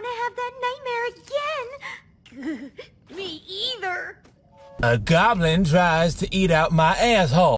want to have that nightmare again. Me either. A goblin tries to eat out my asshole.